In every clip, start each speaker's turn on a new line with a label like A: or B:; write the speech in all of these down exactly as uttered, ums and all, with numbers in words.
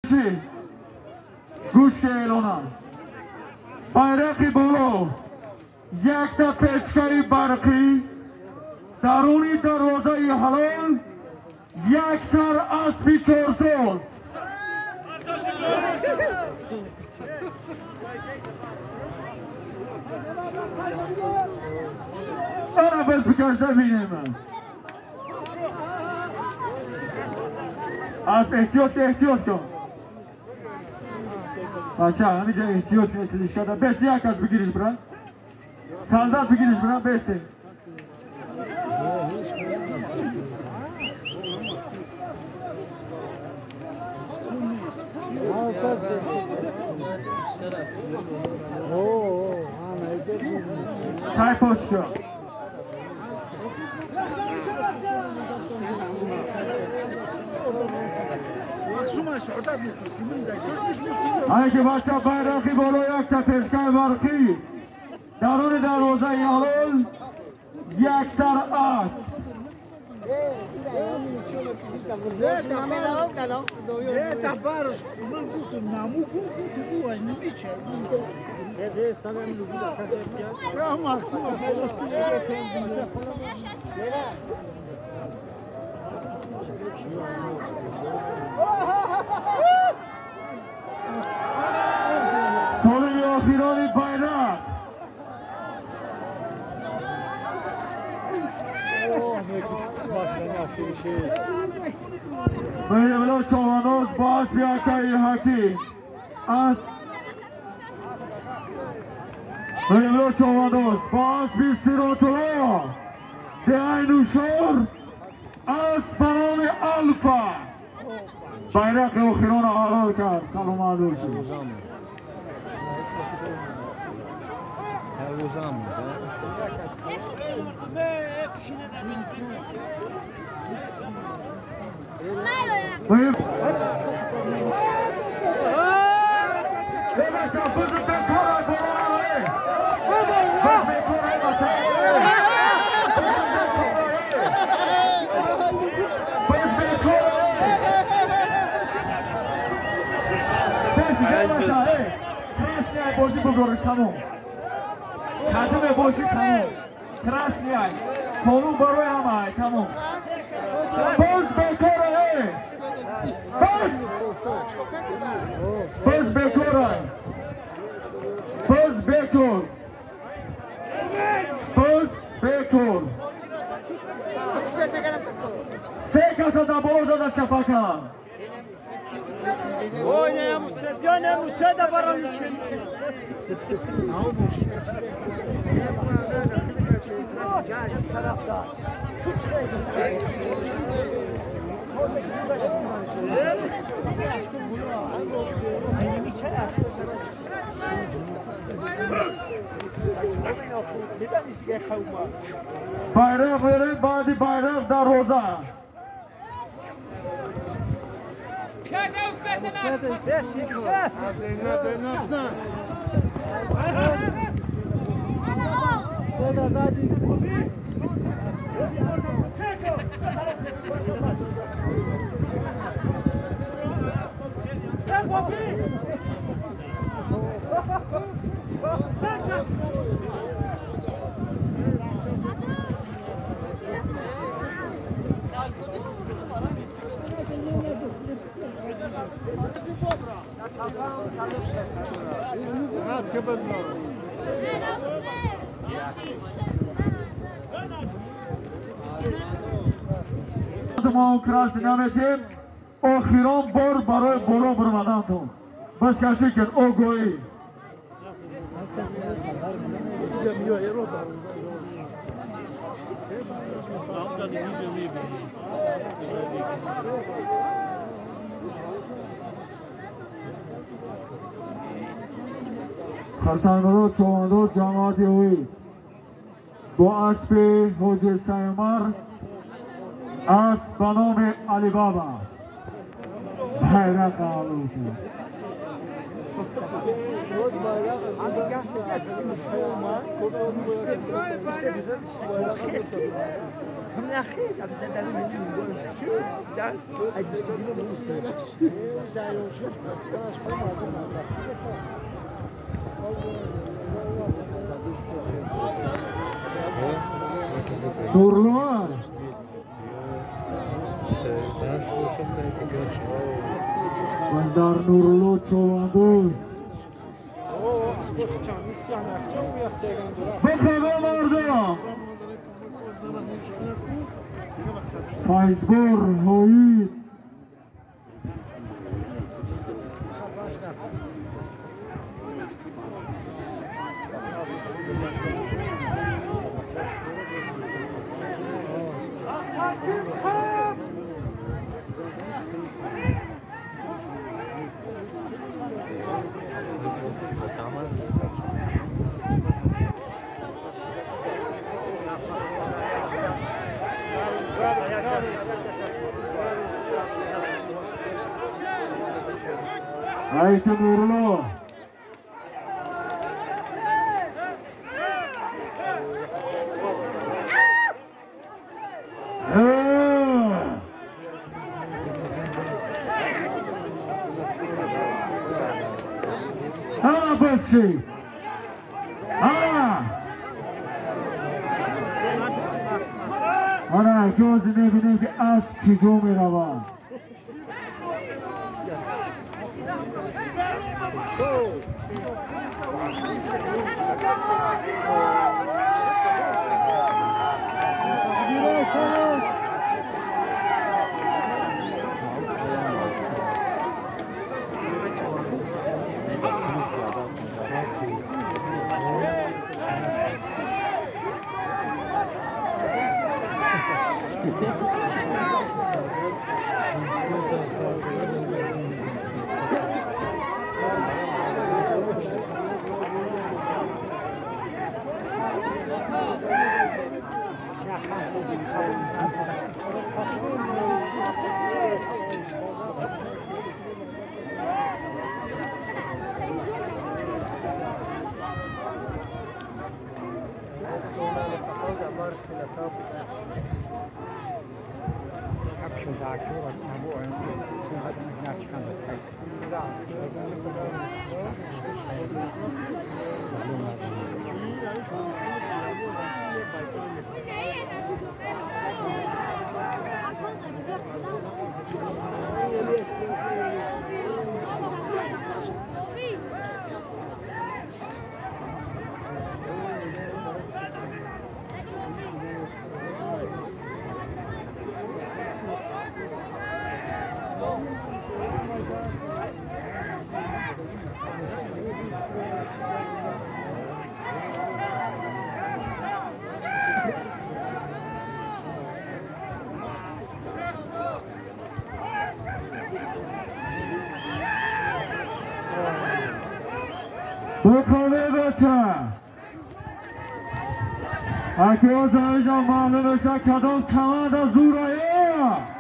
A: گوش اعلانم bayrak بالا یک تا پیچکای برقی درون دروازه حلال یک سر اسبی چهار سال برای بس بکشته بینیم از احتیاط احتیاط کن بچه همینجا احتیاط احتیاط کرده بسی یک از بگیریش برن سندت بگیریش برن بسی تای پاش کن هایی که بچه bayrakı بالا یک تا پیشکای برقی درون دروازه حلال یک سر اسب سالی آخیرانی bayrak Böyle böyle çoğunuz baş bir akayı haki az Böyle böyle çoğunuz baş bir sirotula Değaynu şor az banami alfa Bayrak ve okhirona halal kar Salam aleykum Buyur. بازی بگرش تموم خاتم باشی تموم красный کنون برای همه تموم باز بکاره باز باز بکاره باز بکر باز بکر سه کسا دا باز دا چپاکا
B: Oy ne mused ya ne mused baran için. Gel tarafta.
A: Bayrak verin, badi bayrak da roza.
B: Kâte usbesene. Beş kişi.
C: Hadi hadi ne yapsan?
B: Soda zadi. Sen kopi.
A: ما کراسy نمیتیم آخران بار برای بالا برمدن تو بس کشی کن او گویی خرسانگرو چواندو جماعتی ہوئی با اسب حجر سیمر از بنام علی بابا bayrak alıyorsun. Nurluar. Bandar Nurlu Çovandur. Bakıva vardı. Faizgor Hoyit. Haydi Nurlu. Ha bıçı. Ha. Ana gözüne bine ki az ki cümle var. بکنه بچه اگه از اینجا معلوم بشه کدام کمند از زورایه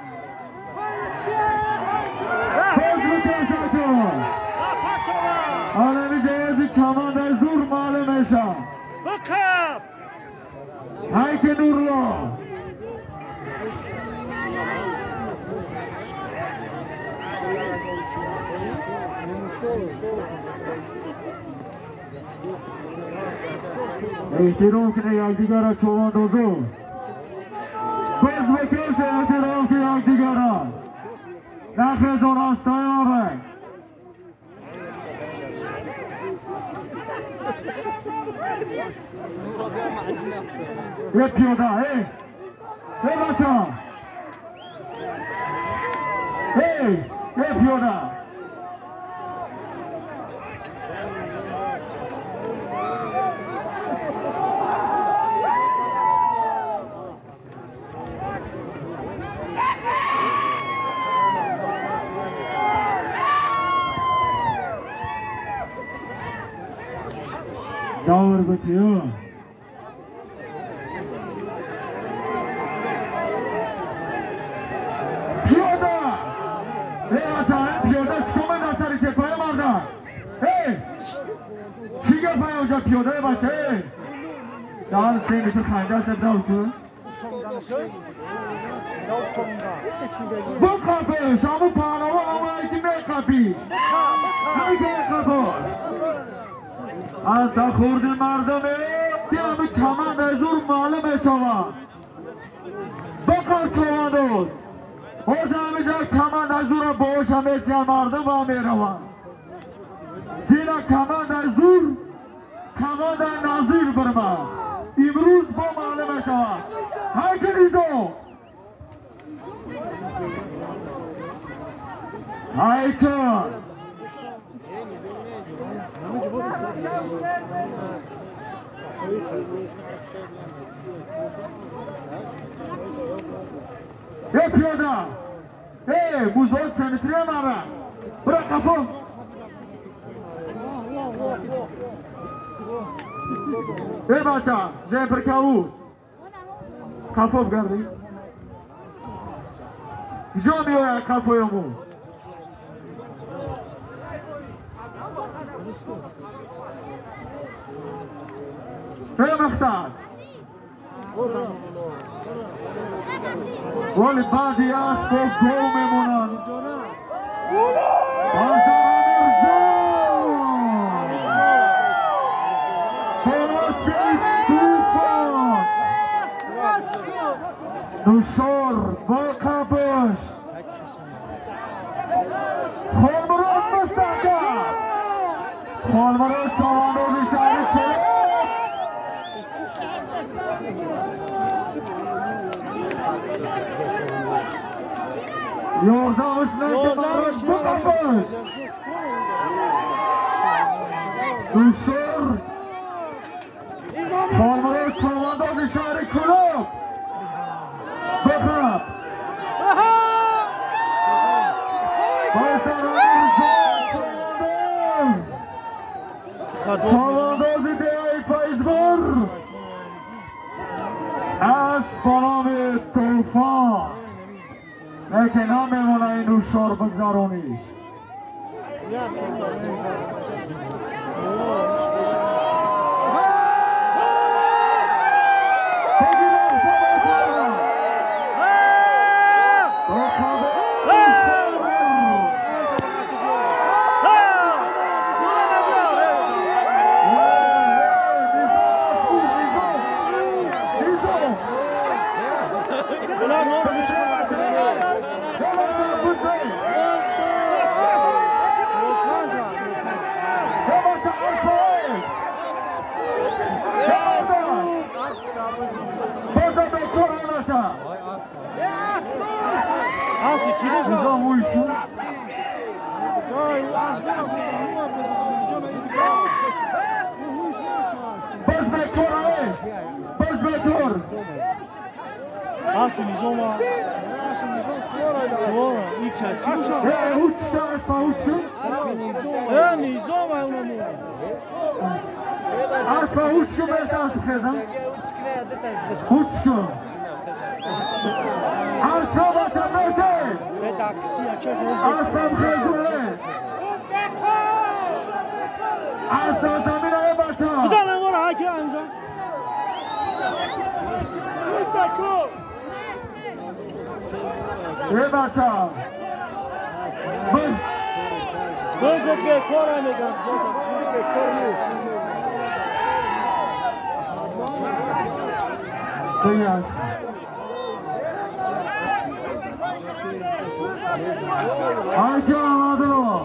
A: باز بترسه کن آنه میشه از کمند از زور معلوم بشه بکن های که نورلو احترام کنه یکدیگر را چواندازو باز بکشه احترام کنه یکدیگر را نخیزون آستای آره یک پیاده ای ای بچه ای ای پیاده داور بچیو پیاده ای بچه ای پیاده شکومه نسری که پای مردن ای اینجا پیاده بچه در سه میتر خنده شد دوستون بکاپش همون پهلوان همون ایکی میکاپیش ایکی میکاپاش از تا خورد مردمه دیمی کمند از اون معلوم شود بکار چواندوز باز همیشه کمند از اون را باش همه تیان مردم با همه روان دینا کمند از اون کمند نظیر برما امروز با معلوم شود هر که نیزو هایکن ای پیاده ای بزرگ سمیتری مارا برا کپو ای بچه جای پرکاو کپو بگردی جو میوه کپوی مو ای مختار ولی بعضی از که گو میمونن آزار امیر جان فراستی توفان نوشار با کپش خالمراد مستقب خالمراد چواندوزی شهری که یاردمش نکه مراش بکپش دوشور خالمراد چواندوزی شهری کلوب بکپ بایستان چواندوز چواندوزی دیگه فایزبر از بنام توفان لیکن نمیمونه این نوشار بگذارونیش Aspa uçku mesela kızım. Uçku. Aspa vatandaşı. Aspa kızı. Aspa zamine başa.
B: Güzel var hakim amca. Mustafa.
A: ای بچه
B: بازت به کار میگم به کار نیست
A: بیاش آنچه آمده رو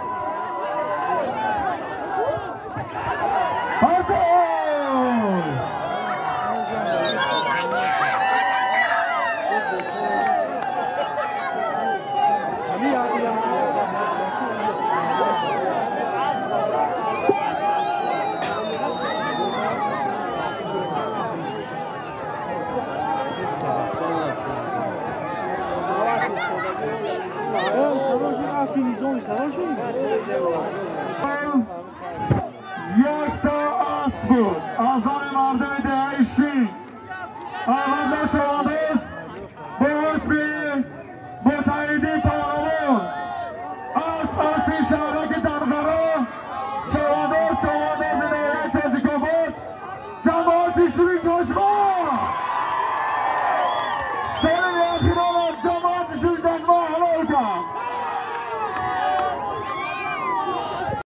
A: آنچه یک تا اسب بود از آن مردم دهیشی آمده چواندوز با اسبی با تاییدی پاروان اسب اسبی شهرک